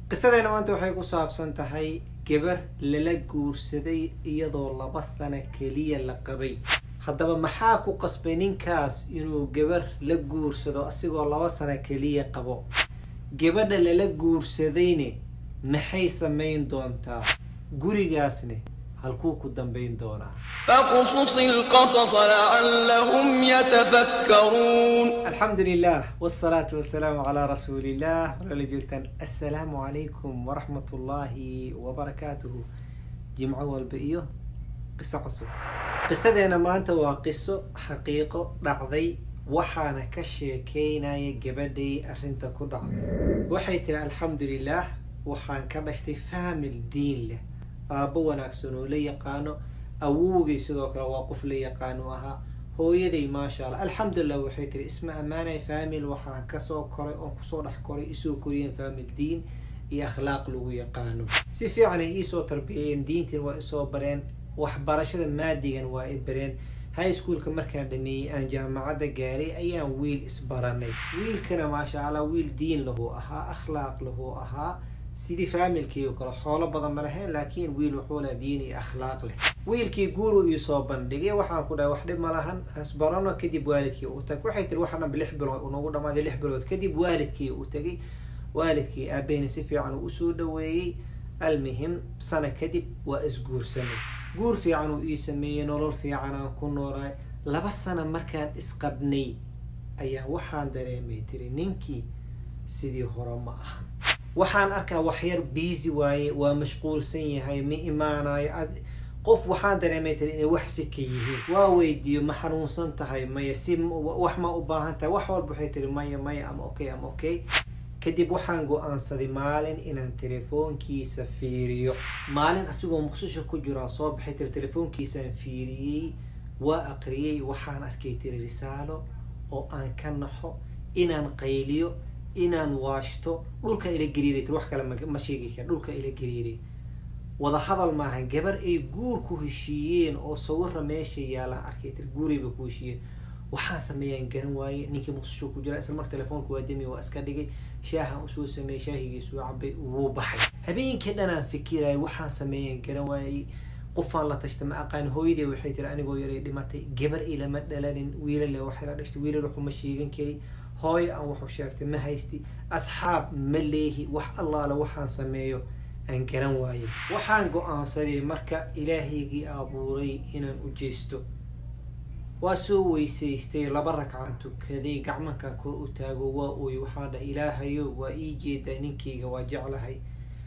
qisadeena maanta waxay ku saabsan tahay gabar lala guursaday iyadoo 2 sano kaliya la qabay. haddaba maxaa ku qasbay ninkaas inuu gabar la guursado asigoo 2 sano kaliya qabo? gabadha lala guursadayne maxay sameyn doontaa? gurigaasne halkuu ku dambeyn doonaa? فاقصص القصص لعلهم يتفكرون. الحمد لله والصلاة والسلام على رسول الله. السلام عليكم ورحمة الله وبركاته. جمعة والبئيو قصة قصة. قصة ما أنت وقصة حقيقة رعضي وحانا كشيكينا يجبدي أرنتا كل رعضي. وحيتنا الحمد لله وحان كرشتي فهم الدين له. أبو ناكسونو لي يقانو أووغي سيدوك رواقف لي يقانو أها هو يدي ما شاء الله الحمد لله. وحيتري اسم أمانة فامل وحان كسو كوري أنكسو رح كوري إسو كوريين فامل دين إي أخلاق لو يقانو سيفي عنه إيسو تربيين دينتين وإسو برين وحبارشة ماديا وإبرين هاي سكول كمركان دمي أن جامعة جاري أيام ويل إسبراني ويل كنا ما شاء الله ويل دين له أها أخلاق له أها سيدي فامل كيو كلا حوله بدن ملهين لكن ويل حوله ديني أخلاق له ويل كي جورو يصابن دقي وحنا كنا واحد ملهن أسبرنا كدي والد كي وتك وحيت الوحنا بالحبل ونقول ما ذي الحبل كدي والد كي وتجي والد كي أبين سفي عن أسود وي المهم سنة كدي وأسجور سنة جور في عنو يسميه نور في عنا كنورا لبس سنة مركان إسقبني أيه وحنا دريمي تري ننكي سيدي هرم أهم waxaan arkaa waxyar busy waaye waa mashquulsan yahay ma imaanayo qof waxaan dareemayay inay wax si ka yihiin waa weydiyo ma xanuunsan tahay maya si wax ma u baahan tahay wax walba waxay tiri maya ama okay kadib waxaan go'aansaday maalin inaan telefoonkiisa fiiriyo maalin asigoo muqdisho ku jira soo baxay telefoonkiisa aan fiiriyay waa aqriyay waxaan arkay risaalo oo aan ka naxo inaan qayliyo inaan waashto dhulka ila gariiray wax kale ma sheegi karo dhulka ila gariiray wada hadal maahan gabar ay guur ku heshiiyeen oo sawir meesha yaala arkay guuriba ku heshiiyeen waxaan sameeyeen garan waaye ninkii muqdisho ku jira isla markaa telefoonku waa demi waa iska dhigay shaaha u soo sameeyay shaahigiisu cabay wuu baxay habeenkii dhanaan fikiray waxaan sameeyeen garan waaye qofaan la tashtay ma aqaan hooyadii waxay tiri anigoo yaray dhimatay gabar ila ma dhalanin wiilal waxay la dhashtay wiilal waxuma sheegan kari هاي أو وحشاكت ما هيستي أصحاب مليه وح الله لو وحان سميه أنكرن واي وحان قو صدي مركا إلهي جي أبوري إن أجيستو وسوي سيستي لبرك عنتو كذي قعمك كو أتاجو وأوي وحان إلهيو وإيجي دينكي وجعلهاي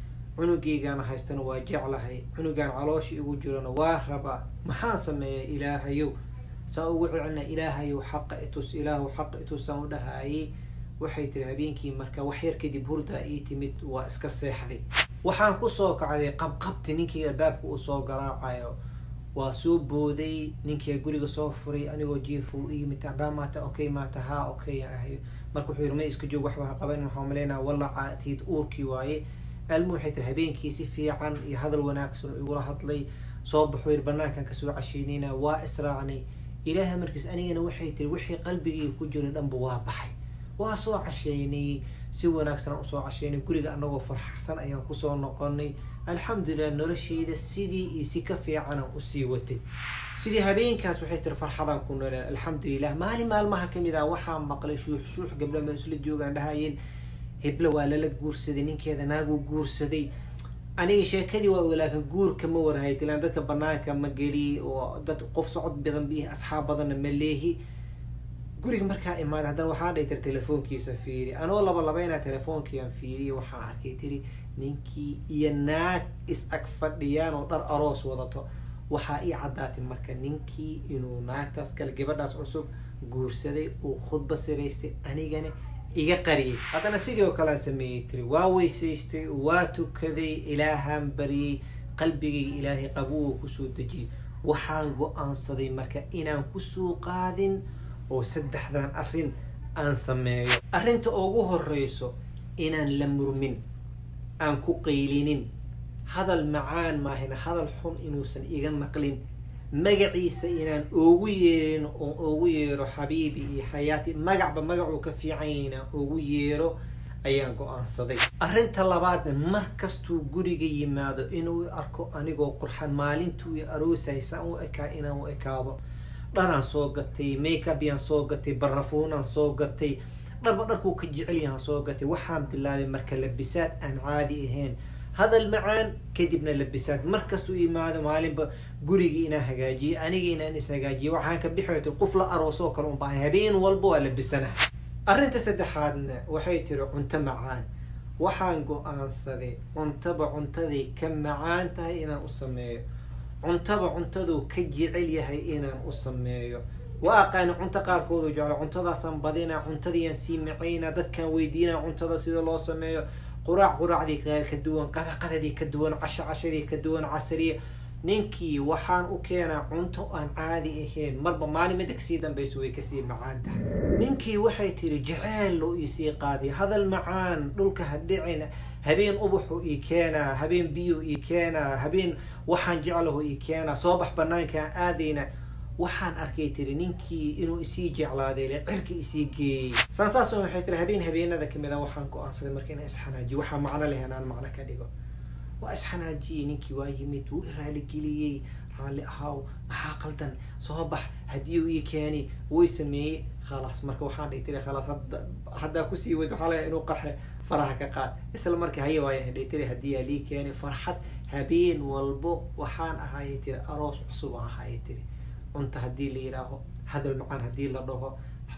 عنقي كان هيستن وجعلهاي عنقان علوش يوجرن واربا محان سميه إلهيو سأقول عنا إلهي وحق إتوس إله وحق إتوس سودها أي وحيت الهبينكي مركا وحير كدي بوردا إيتمت واسكسي حذي وحان كسوك علي قبقبت نينكي الباب كوسوك راعي وسوب بودي نينكي يقولي صوفري أنا وجيفو إيه متعبان ماتا أوكي ماتا ها أوكي أهي مركو حير ما يسكجو وحبها قبل محاملينا والله عاتيد أوركي واي المحيط الهبينكي سيفي عن هذا الوناكسون يقول هطلي صوب حير بناكا كسو عشينينا وإسرعني إله مركز أنا وحيت الوحي قلبي كجر الأنب واضحي وصو عشيني سوى ناكسنا وصو عشيني كل أنا وفرح حسن أيام قصوا نقني الحمد لله نور الشيء ده سيدي يسكفي عنا وسيوتي سيدي هبين كاس وحيت الفرحة ذا كنا الحمد لله مالي مال ما حكم إذا وحام مقل شوح قبل ما يسول الجوج عندها ين هبل ولا لك جورس دينين كذا ناقو جورس دي أنا شيء كذي ولكن جور كمور هاي تلان دت برناك مجلي ودت قف صعد بذن به أصحاب بذن مليه جوري مركا إما هذا وحاد يتر تلفون كي سفيري أنا والله بين تلفون كي أنفيري وحار كيتري نينكي يناك إس أكفر ديان ودر أروس وضته وحائي عدات مركا نينكي إنه ناك تاسكال جبرداس عصب جور سدي وخد بس ريستي أنا جاني إيجا قريب هذا نسيدي وكلا سميتري واوي سيستي واتو كذي إلهام بري قلبي إلهي قبوه كسو دجي وحان قو صدي مركا إنان كسو قادن وسدح ذان أرين أنسميه أرين تأوغوه الرئيسو إنان لمرمين أنكو قيلين هذا المعان ما هنا هذا الحن إنوسن إيجا مقلين magaciisa inaan ugu yeerin oo ugu yeero xabiibi iyo xayaati magac ba magacu ka fiicayna ugu yeero ayaan go-aansaday. arrinta labaadna markastuu guriga yimaado inuu arko anigoo qurxan maalintuu i aroosay saan u ekaa inaan u ekaado. dharaan soo gatay, makeup yaan soo gatay, barafuunaan soo gatay, dharba dharkuu ka jecel yahaan soo gatay. waxaan bilaabay marka labisaad aan caadi ahayn, hadal macaan kadibna labisaad. markastuu yimaado maalinba gurigii inaan hagaajiyo, aniga inaan is hagaajiyo. waxaan ka bixi qof la aroosoo kale unbaa habeen walba waa labisanaha. arrinta saddexaadna waxay tiri cunto macaan. waxaan go-aansaday cuntaba cuntaday ka macaan tahay inaan u sameeyo, cuntaba cuntaduu ka jecel yahay inaan u sameeyo. waa aqaani cunto qaarkoodu jeclo, cuntadaasaan badinaa, cuntadiiyaan sii macaynaa, dadkaan weydiinaa cuntada sida loo sameeyo. quraacdii ka duwan, qadaqadadii ka duwan, cashadii ka duwan, casriya. ninkii waxaan u keenaa cunto aan caadi ahayn, marba maalin midda kasii dambayso way kasii macaan tahay. ninkii waxay tiri jeceel loo isii qaaday, hadal macaan, dhulka ha dhicin, habeen ubaxu ii keenaa, habeen biyo ii keenaa, habeen waxaan jeclahu ii keenaa, soo bax banaankaan aadayna. waxaan arkay tiri ninkii inuu isii jeclaaday le cirka isii geeyey. saas waxay tiri habeenada kamid ah waxaan go-aansaday marka inaan isxanaajiyo. waxaa macno leh inaan macno ka dhigo. waa isxanaajiyey, ninkii waa yimid, wuu i raaligeliyey, raalli ahaaw, maxaa qaldan, soo bax, haddii uu ii keeni, way sameeyey. khalaas marka waxaan dhihi tiri khalaas haddaa kusii weyd waxaa laga inuu qarxe, faraha ka qaad. isla marka haya waaya dhihi tiri haddii aa lii keeni farxad. habeen walbo waxaan ahaayay tiri aroos cusub aan ahaayay tiri. cunto haddii la yidhaaho, hadal macaan haddii la dhaho,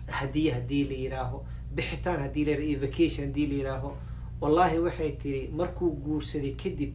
haddii la yidhaaho, bixitaan haddii la yidhaaho, vacation haddii la yidhaaho. wallaahi waxay tiri markuu guursaday kadib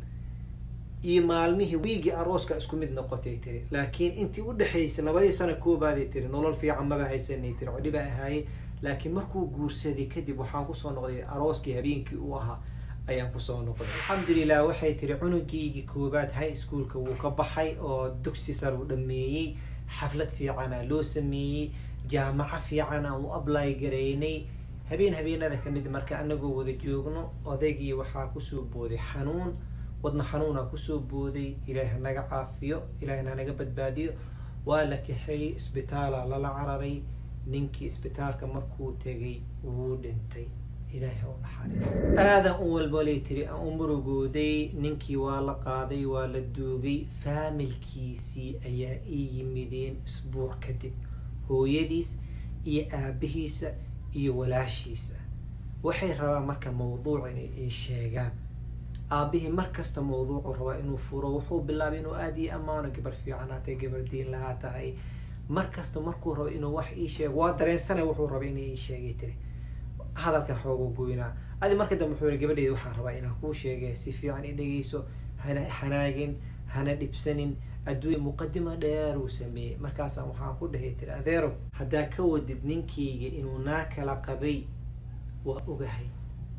iyo maalmihii wiigii arooska isku mid noqotay tiri. laakiin intii u dhexaysay 2 sano koobaaday tiri nolol fiican maba haysanay tiri, codhiba ahaayey. laakiin markuu guursaday kadib waxaan kusoo noqday arooskii habeenkii uu ahaa ayaan kusoo noqday. alxamdulilah waxay tiri cunugiygii koobaad high schoolka wuu ka baxay oo dugsi sare u dhameeyey. xaflad fiicana loo sameeyey, jaamaco fiicana u apply gareynay. habeenada kamid marka anagoo wada joogno odaygii waxaa kusoo booday xanuun, wadna xanuuna kusoo booday. ilaahi hanaga caafiyo, ilaahina hanaga badbaadiyo. waa la kaxeeyey, isbitaala lala cararay. ninkii isbitaalka markuu tegay wuu dhintay. ilaahi ha u naxariisto. aadan u walbalay tiri aan u murugooday. ninkii waa la qaaday, waa la duugay. faamilkiisii ayaa ii yimideen isbuuc kadib, hooyadiis iyo aabihiisa iyo walaashiisa. waxay rabaan marka mawduuc inay ii sheegaan. aabihii markasta mawduucu rabaa inuu furo. wuxuu bilaabay inuu aada ii ammaano, gabar fiican aa tahay, gabar diin lahaa tahay. markasta markuu rabo inuu wax ii sheego waa dareensanay wuxuu rabay inay ii sheegay tiri. hadalkan xoogu goynaa. adi marka dambe wuxuu yiri gabadheeda waxaan rabaa inaan kuu sheegay si fiican i dhegeyso, hana xanaagin, hana dhibsanin. adduunya muqadima dheer uu sameeyey. markaasaan waxaan ku dhahay tiri adeero haddaa ka wadid ninkayga inuu naa kala qabay waa ogahay.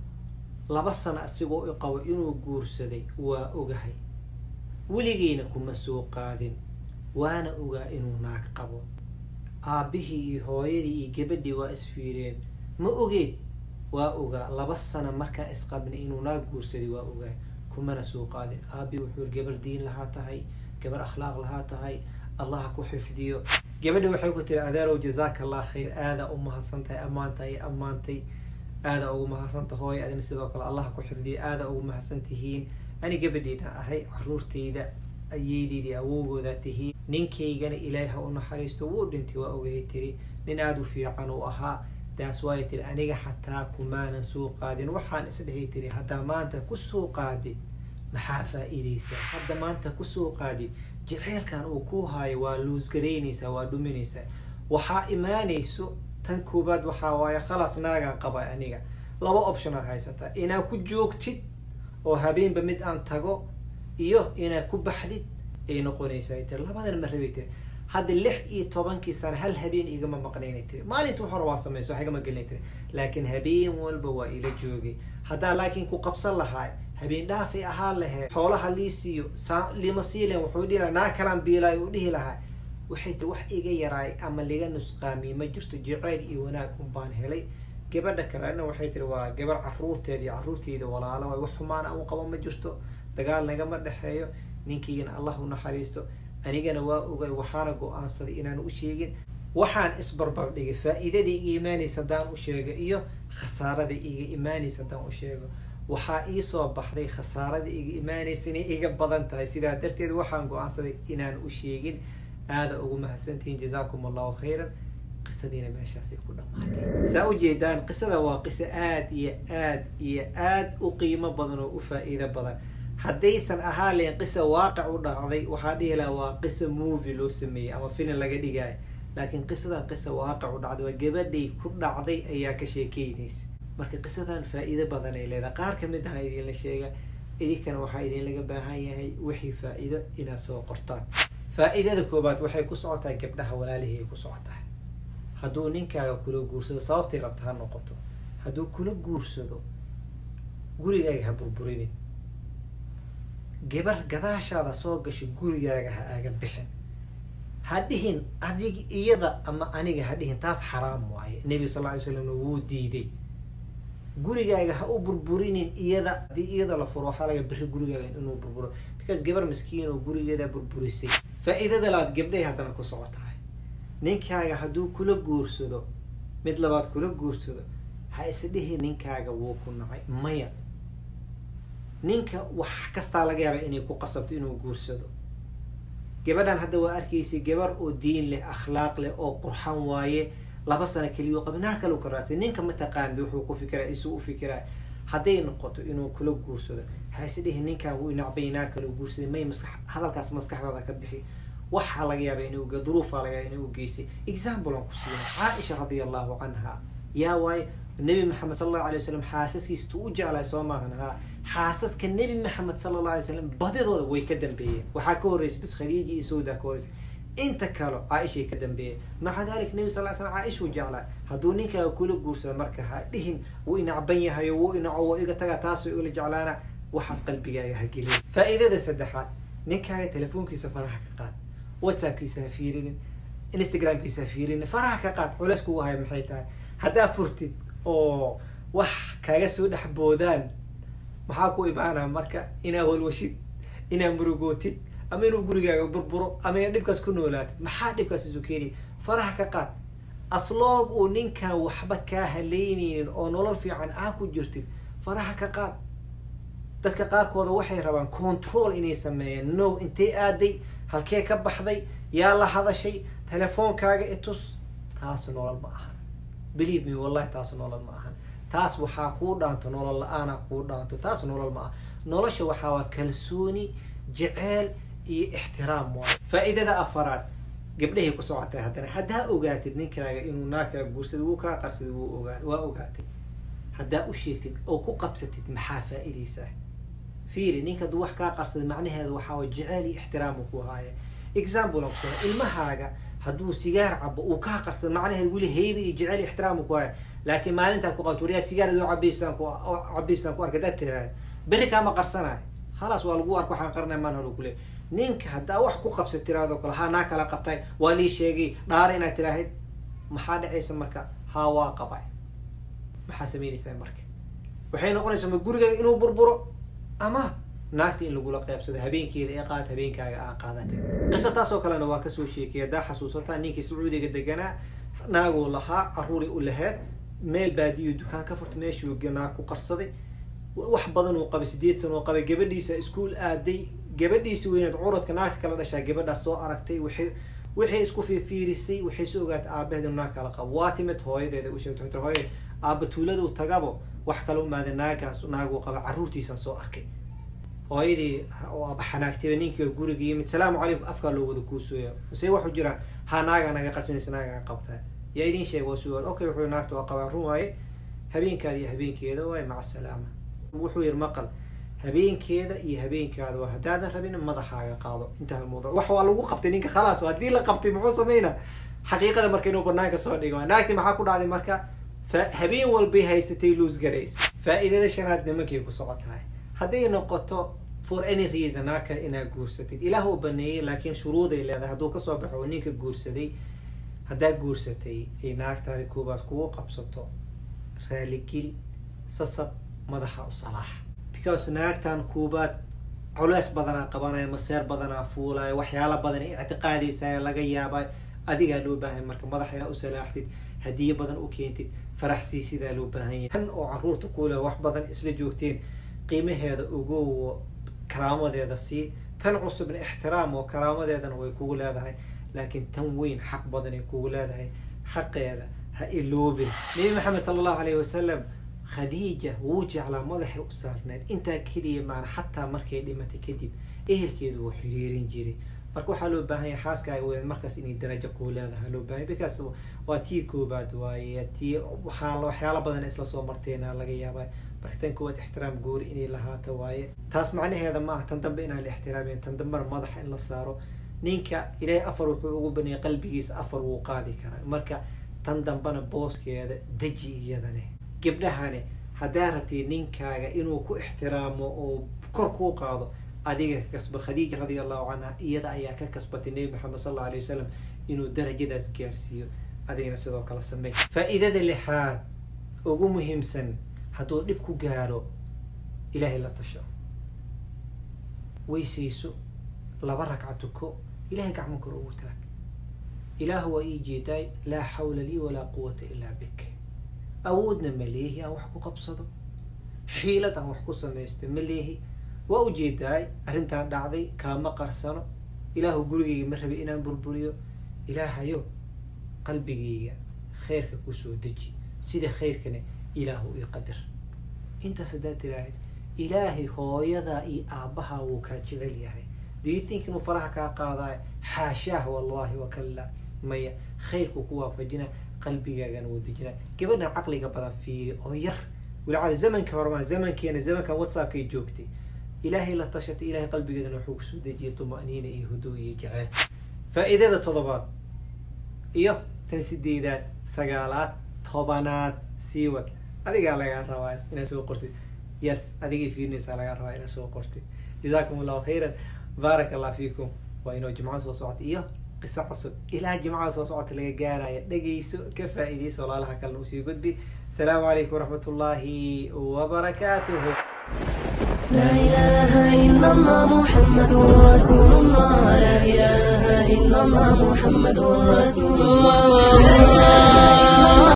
2 sano asigoo i qabo inuu guursaday waa ogahay. weligeyna kuma soo qaadin, waana ogaa inuu naag qabo. aabihii iyo hooyadii iyo gabadhii waa isfiireen, ma ogeed? waa ogaa. 2 sano markaan isqabnay inuu naag guursaday waa ogaa, kumana soo qaadin. aabii wuxuu gabar diin lahaa tahay, gabar akhlaaq lahaa tahay, allah ku xifdiyo. gabadhi waxay ku tiri adeerow jazaaka allah khayr, aada u mahadsantahay, ammaantay aada ugu mahadsantahay. hooyo adina sidoo kale allah ku xifdiyo, aada ugu mahadsantihiin. ani gabadhiina ahay, caruurtayda ayeedeydii awowgooda tihiin. ninkaygana ilaahi ha u naxariisto, wuu dhintay waa ogay tiri. nin aada u fiican uu ahaa. taas waay tiri aniga xataa kumaanan soo qaadin. waxaan isdhahay tiri haddaa maanta kusoo qaadid maxaa faa'iidaysa? hadda maanta kusoo qaadid jaceylkan uu ku haayo waa luusgaraynaysaa, waa dhuminaysaa. waxaa imaanayso tan koobaad waxaa waaye khalas naagaan qaba aniga. 2 option aad haysataa, inaad ku joogtid oo habeenba mid aan tago, iyo inaad ku baxdid ay noqonaysaa tiri. labadan ma rabay tiri. hadda 16 sano hal habeen igama maqnaynay tiri. maalinta wuxuu rabaa samayso wax igama gelinay tiri, laakiin habeen walba waa ila joogay. haddaa laakiin ku qabsan lahaa habeen dhaafay ahaan lahayd, xoolaha lii siiyo lima siilen wuxuu dhihi lahaa naa kalaan biilaayo uu dhihi lahaa. waxay tiri wax iga yaraay ama liga nusqaamiye ma jirto, jacayl iyo wanaag un baan helay. gabadha kalena waxay tiri waa gabar caruurteyda walaalo waay, wax xumaan aan u qabo ma jirto, dagaal nagama dhexeeyo. ninkaygana allah u naxariisto, anigana waa ogay, waxaana go-aansaday inaan u sheegin. waxaan isbarbar dhigay faa'iidada iga imaanaysa haddaan u sheego iyo khasaarada iga imaanaysa haddaan u sheego waxaa ii soo baxday khasaarada iga imaanaysa inay iga badan tahay sidaa darteed waxaan go-aansaday inaan u sheegin aada ugu mahadsantihiin jazaakum allahu khayran qisadiina meeshaasay ku dhammaatay saa ujeedaan qisada waa qiso aada iyo aad iyo aad u qiimo badan oo u faa'iido badan haddaysan ahaa leen qisa waaqic u dhacday waxaa dhihi lahaa waa qiso movie loo sameeyey ama film laga dhigaayo laakiin qisadan qisa waaqic u dhacday waa gabadhay ku dhacday ayaa ka sheekeynaysa marka qisadan faa'iido badan ay leedahay qaar kamid aha idinla sheega idinkana waxaa idinlaga baahan yahay wixii faa'iido inaad soo qortaan faa'iidada koobaad waxay ku socotaa gabdhaha walaalihii ay ku socotaa hadduu ninkaaga kula guursado sababtay rabta ha noqoto hadduu kula guursado gurigaaga ha burburinin gabar gadaashaada soo gashay gurigaaga ha aaga bixin ha dhihin adig iyada ama aniga ha dhihin taas xaraam waaye nebi sal lla alay slam wuu diiday gurigaaga ha u burburinin iyada haddii iyada la furo waxaa laga biri gurigaaga inuu burburo because gabar miskiin oo gurigeeda burburisay faa'iidada labaad gabdhahay haddana ku socotahay ninkaaga hadduu kula guursado mid labaad kula guursado ha isdhihin ninkaaga wuu ku nacay maya ninka wax kastaa laga yaaba inay ku qasabto inuu guursado gabadhan hadda waa arkaysay gabar oo diin leh akhlaaq leh oo qurxan waaye 2 sano keliya qabnaa kale u karaasay ninka ma taqaan wuxuu ku fikiraa isuu u fikiraa hadday noqoto inuu kula guursado ha isdhihin ninkan wuu inacbaynaa kale u guursaday may hadalkaas maskaxdaada ka bixi waxa laga yaaba inuu duruufa laga yaaba inuu geysay example aan ku siino Aisha radiyallahu anha yaa waay nabi maxamed sallallahu alayhi wasallam xaasaskiisa u jeclay Soomaaliya xaasaska nabi maxamed sallallahu alayhi wasallam badidooda way ka dambeeyeen waxa ka horeysay bis Khadiija iyo Sawda ka horeysay inta kale Aisha ka dambeeyay maca dalika nabi sallallahu alayhi wasallam Aisha u jeclay hadduu ninka kula guursado marka ha dhihin wuu inacban yahay wuu inaco iga taga taas oo ila jeclaana waxas qalbigaaga ha gelin faa'iidada saddexaad ninkaaga telefoonkiisa faraha ka qaad WhatsApp-kiisa ha fiirinin Instagram-kiisa ha fiirinin faraha ka qaad culays kugu hay maxay tahay haddaa furtid oo wax kaaga soo dhaxboodaan maxaa ku ibaanaa marka inaa walwashid inaa murugootid ama inuu gurigaaga burburo ama in dhibkaas ku noolaatid maxaa dhibkaas isu keenay faraha ka qaad asloog uu ninkan waxba kaa haleynaynin oo nolol fiican ah ku jirtid faraha ka qaad dadka qaarkooda waxay rabaan control inay sameeyaan no intee aaday halkee ka baxday yaa la hadashay telefoonkaaga itus taas nolol ma aha believe me wallahi taas nolol ma aha taas waxaa kuu dhaanto nolol la-aan kuu dhaanto taas nolol ma aha nolosha waxaa waa kalsooni jeceel iyo ixtiraam waa faa'iidada afaraad gabdhahay ku socotay haddana haddaa ogaatid ninkaaga inuu naagka guursado wuu kaa qarsaday waa ogaatay haddaa u sheegtid oo ku qabsatid maxaa faa'iidaysaa fiiri ninka duu wax kaa qarsaday macnaheedu waxaa waa jeceel iyo ixtiraam ku haaya example aan kusoo ilmahaaga hadduu sigaar cabo uu kaa qarsado macnaheedu weli haybi iyo jeceel iyo ixtiraam ku haaya laakiin maalintaa ku qabto wariyaa sigaar duu cabaystaan ku arka dad tiraahdo beri kaama qarsanayo خلاص waa lagu arko waxaan qarnay maan hore kule ninka haddaa wax ku qabsad tiraado kale ha naa kala qabtay waa lii sheegay dhaar inaad tiraahid maxaa dhacaysa marka ha waa qabay maxaa sameynaysaa marka waxay noqonaysaa ma guriga inuu burburo ama naagta in lagula qaybsado habeenkeeda ee qaad habeenkaaga aa qaadatay qisa taasoo kalena waa kasoo sheekay haddaa xasuusataa ninkii Sacuudiga deganaa naaguu lahaa caruuri u lahayd meel baadiyo dukaan ka furtay meeshuu naag ku qarsaday wax badan oo qabay 8 sano oo qabay gabadhiisa iskuul aaday gabadhiisa weynaad curadka naagta kala dhashay gabadhaas soo aragtay waxay isku fiirisay waxay soo ogaatay aabaheedu naag kala qabo waa timid hooyadeeda u sheegtay hooyada aaba tuulada uu tagabo wax kale u maada naagaas naagu qaba caruurtiisa soo arkay hooyadii oo aaba xanaagtay ninkii guriga yimid salaamu calaykum afka loo wada kuusooyo say wax u jiraan ha naaga naga qarsanaysa naaga qabtaa yaa idin sheeg waa su'aal okay wuxuu naagta waa qaba run waaye habeenkaadi habeenkeeda way maca salaama wuxuu yir maqal habeenkeeda iyo habeenkaada waa hadaadan rabin madaxaaga qaado inta mowduuc wax waa lagu qabtay ninka khalaas hadii la qabtay muxuu sameeyna xaqiiqada markay inuu banaanka soo dhigo naagti maxaa ku dhacday marka habeen walba haysatay loos garays faa'iidada shanaad nimankii ku socotaay haday noqoto for any reason naaka ina guursatid ilaahu baneeyay laakiin shuruuday leedahay haduu ka soo baxo ninka guursaday hadaa guursatay ay naagtaada koobaad kugu qabsato raali geli sasab madaxa u salaax because naagtan koobaad culays badanaa qabanaya maseer badanaa fuulaya waxyaalo badan ay i'tiqaadaysaa laga yaabay adigaa loo baahan marka madaxa inaa u salaaxdid hadiye badan u keentid faraxsii sidaa loo baahan yahay tan oo caruurta kuule wax badan isla joogteen qiimaheeda ugu karaamadeeda sii tan cusubna ixtiraam oo karaamadeedana way kugu leedahay laakiin tan weyn xaq badan ay kugu leedahay xaqeeda ha iloobin nabi maxamed sala allahu calayhi wasalam khadiija wuu jeclaa madaxay u saarneed intaa keliya maana xataa markay dhimatay kadib ehelkeedu wuu xiriirin jiray marka waxaa loo baahan yahay xaaskaaga weyn markaas inay darajo kuu leedahay loo baahan because waa tii koobaad waaye tii waxyaalo badan isla soo marteena laga yaabaa marka tan koowaad ixtiraam goori inay lahaato waaye taas macnaheeda maaha tan dambe inaan la ixtiraamin tan dambena madaxa in la saaro ninka ilaahay afar wuxuu ugu baniyay qalbigiisa afar wuu qaadi karaa marka tan dambena booskeeda deji iyadane gabdhahane haddaa rabtid ninkaaga inuu ku ixtiraamo oo kor kuu qaado adiga ka kasba khadiija radiallahu canha iyada ayaa ka kasbatay nabi maxamed sal allahu alayhi wasalam inuu darajadaas gaarsiiyo adigana sidoo kale sameey faa'iidada lixaad ugu muhiimsan hadduu dhib ku gaaro ilaahay la tasho weysayso 2 ragca tuko ilaahay gacmo kor ugu taag ilaahu waa ii jeedaay laa xawla lii walaa quwata ilaa bik awoodna ma leehi aan wax ku qabsado xiilad aan wax ku samaysta ma leehi waa u jeedaay arrintaan dhacday kaama qarsano ilaahu gurigayga ma rabi inaan burburiyo ilaahayo qalbigayga khayrka ku soo deji sida khayrkana ilaahu ii qadar intaas haddaad tiraahid ilaahay hooyada iyo aabbaha wuu kaa jecel yahay do you think inuu faraha kaa qaadaayo xaashaah wallahi wakalla maya khayrku ku waafajina qalbigaagana wuu dejina gabadhan caqliga badan fiiri oo yar walacada zamanka hormaan zamankeena zamankan whatsappkay joogtay ilaahay la tashatay ilaahay qalbigeedana wuxuu kusoo dejiyay tuma'niina iyo huduu iyo jecel faa'iidada 7 iyo tan 8aad 9aad 10aad sii wad adigaa lagaa rabaa inaad soo qortid yes adigay fiirinaysaa lagaa rabaa inaad soo qortid jazaakum allahu khayran baarak allah fiikum waa inoo jimcada soo socota iyo qiso cusub ilaa jimcada soo socota laga gaaraya dhagayso ka faa'iidayso walaalaha kalena usii gudbi asalaamu calaykum waraxmatullaahi wabarakaatuhu لا إله إلا الله محمد رسول الله لا إله إلا الله محمد رسول الله